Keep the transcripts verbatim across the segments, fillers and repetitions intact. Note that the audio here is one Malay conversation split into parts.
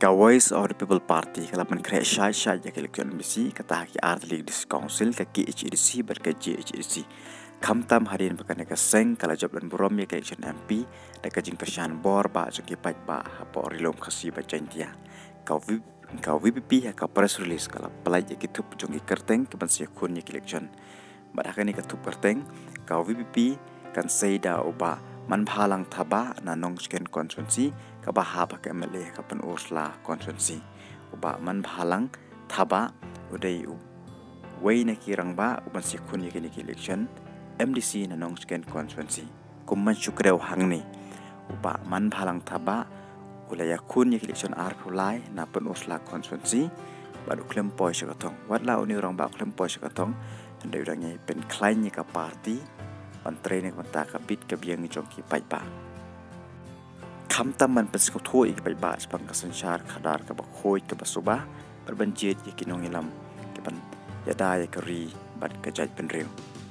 Ka Voice of the People Party kalau men create syai syai ya election M B C kata ki art league dis council ka K H D C ber ka J H D C kam tam harin bakane ka seng kala job dan burom ya election M P da ka jing kashan bor ba so ki pai ba ha po rilom khasi ba jantia ka vi ka V P P ya ka press release kala palai ya ki thup jong ki kerteng ki ban se khun ya election ba da ka ni ka thup kerteng ka V P P kan seida oba man phalang thaba na nong sken constituency ka ba ha ba ka M L A ka pan ursla constituency uba man phalang thaba udai wei na kirang ba uban si khun yake ni election M D C na nong sken constituency kum man shukreu hangni uba man phalang thaba ulaya khun yake election ar phulai na pan ursla constituency ba du klem poi shakatong watla uni rong ba klem poi shakatong ndai rangi pen klain ni ka party Menteri ni kata kabit kebiang jongki pai ba. Kam taman pensiko thoi ke pai ba sepang kesensyar kadar ke bakhoi ke basuba berbanjir ye kinong ilam ke ban yada ye keri bat kejai penriu.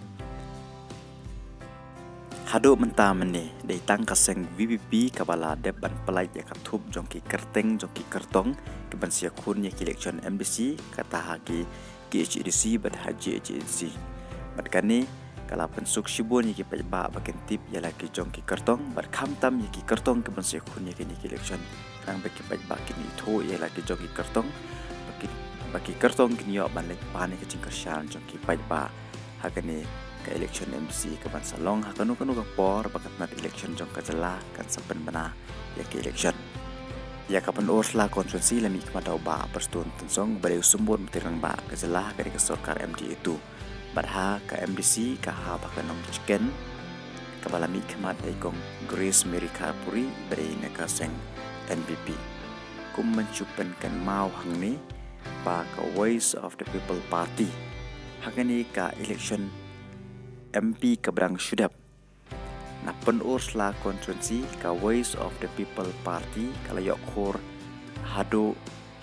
Hado mentam ni dei tang kaseng V P P kabala deb ban pelai ye kathup jongki kerteng jongki kertong ke ban sia khun ye election M D C kata hagi K H D C bat haji H D C. Bat kani kalau pensuk shibun yaki pai ba baken tip ya lagi jong ki kartong bar kham tam yaki kartong ke banse khun yaki ni election rang baki pai ba kini tho ya lagi jong ki kartong baki baki kartong kini yo ban lek pane ke cingkar shan jong ki pai ba hakani ke election M C ke ban salong hakanu kanu ka por bakat nat election jong ka jala kan saben bana yaki election ya kapan ursla konstitusi lami kematau ba perstun tensong bari sumbun tirang ba ke jala ke sorkar M D itu Badha ka M D C ka ha bakanong chicken kabalami kemat daikong Grace Merika Puri dari nekaseng N P P kum mencupen kan mau hang ni ba ka Voice of the People Party hangani ka election M P kabrang sudap na pen ursla constituency ka Voice of the People Party kala yok khor hado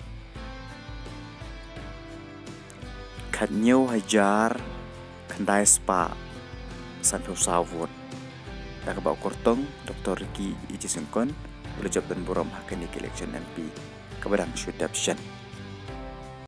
khanyo hajar Kendai spa Santo Savut dak ba kortong Doktor Ricky Iji Sengkon boleh job dan buram hakani election M P kabadang sudapshan